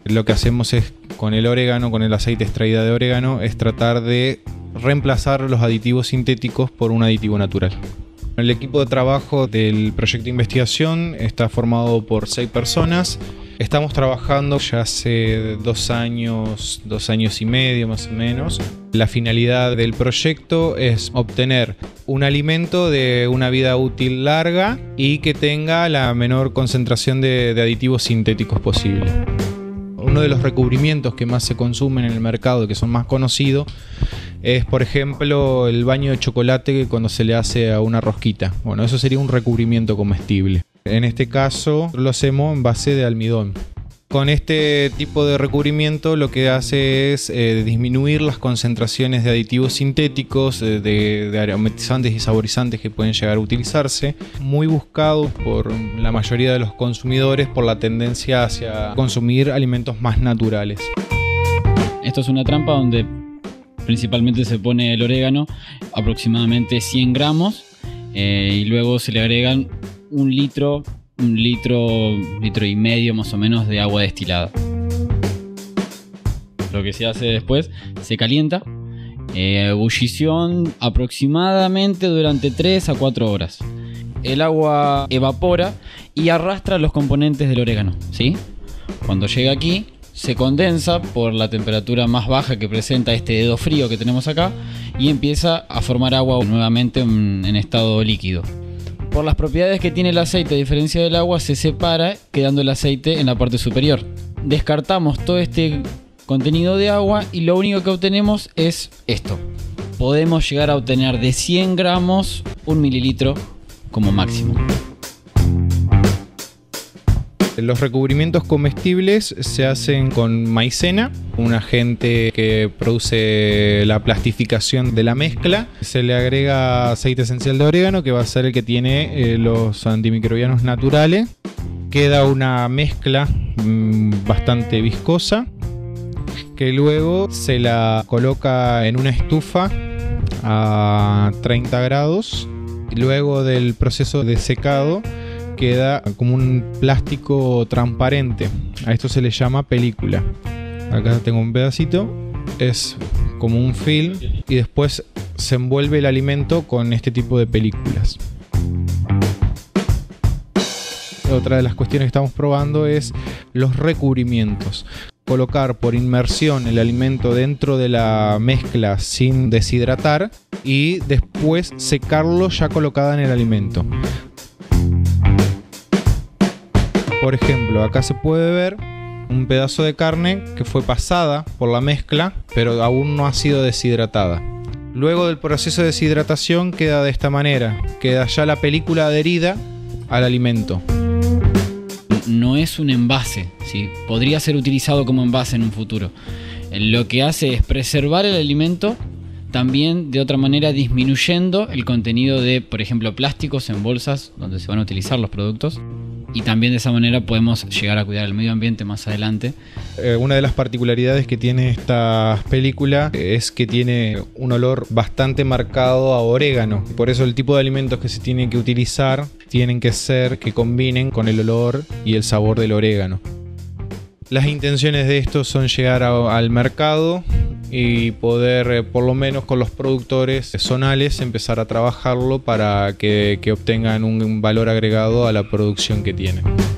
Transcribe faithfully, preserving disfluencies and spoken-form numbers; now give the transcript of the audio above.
Lo que hacemos es, con el orégano, con el aceite extraído de orégano, es tratar de reemplazar los aditivos sintéticos por un aditivo natural. El equipo de trabajo del proyecto de investigación está formado por seis personas. Estamos trabajando ya hace dos años, dos años y medio más o menos. La finalidad del proyecto es obtener un alimento de una vida útil larga y que tenga la menor concentración de, de aditivos sintéticos posible. Uno de los recubrimientos que más se consumen en el mercado, que son más conocidos, es por ejemplo el baño de chocolate cuando se le hace a una rosquita. Bueno, eso sería un recubrimiento comestible. En este caso lo hacemos en base de almidón. Con este tipo de recubrimiento lo que hace es eh, disminuir las concentraciones de aditivos sintéticos, de, de aromatizantes y saborizantes que pueden llegar a utilizarse. Muy buscado por la mayoría de los consumidores por la tendencia hacia consumir alimentos más naturales. Esto es una trampa donde principalmente se pone el orégano, aproximadamente cien gramos, eh, y luego se le agregan un litro, un litro, litro y medio más o menos de agua destilada. Lo que se hace después, se calienta, eh, ebullición aproximadamente durante tres a cuatro horas. El agua evapora y arrastra los componentes del orégano, ¿sí? Cuando llega aquí, se condensa por la temperatura más baja que presenta este dedo frío que tenemos acá y empieza a formar agua nuevamente en, en estado líquido. Por las propiedades que tiene el aceite, a diferencia del agua, se separa quedando el aceite en la parte superior. Descartamos todo este contenido de agua y lo único que obtenemos es esto. Podemos llegar a obtener de cien gramos un mililitro como máximo. Los recubrimientos comestibles se hacen con maicena, un agente que produce la plastificación de la mezcla. Se le agrega aceite esencial de orégano, que va a ser el que tiene eh, los antimicrobianos naturales. Queda una mezcla mmm, bastante viscosa, que luego se la coloca en una estufa a treinta grados. Luego del proceso de secado queda como un plástico transparente. A esto se le llama película. Acá tengo un pedacito, es como un film y después se envuelve el alimento con este tipo de películas. Otra de las cuestiones que estamos probando es los recubrimientos. Colocar por inmersión el alimento dentro de la mezcla sin deshidratar y después secarlo ya colocada en el alimento. Por ejemplo, acá se puede ver un pedazo de carne que fue pasada por la mezcla, pero aún no ha sido deshidratada. Luego del proceso de deshidratación queda de esta manera, queda ya la película adherida al alimento. No es un envase, ¿sí? Podría ser utilizado como envase en un futuro. Lo que hace es preservar el alimento, también de otra manera disminuyendo el contenido de, por ejemplo, plásticos en bolsas donde se van a utilizar los productos. Y también de esa manera podemos llegar a cuidar el medio ambiente más adelante. Eh, una de las particularidades que tiene esta película es que tiene un olor bastante marcado a orégano. Por eso el tipo de alimentos que se tienen que utilizar tienen que ser que combinen con el olor y el sabor del orégano. Las intenciones de esto son llegar a, al mercado y poder, eh, por lo menos con los productores zonales, empezar a trabajarlo para que, que obtengan un valor agregado a la producción que tienen.